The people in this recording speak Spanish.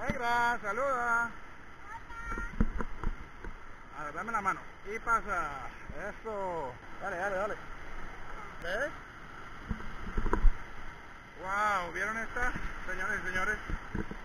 Negra, saluda. A ver, dame la mano. Y pasa. Eso. Dale, dale, dale. ¿Ves? Wow, ¿vieron esta? Señores y señores.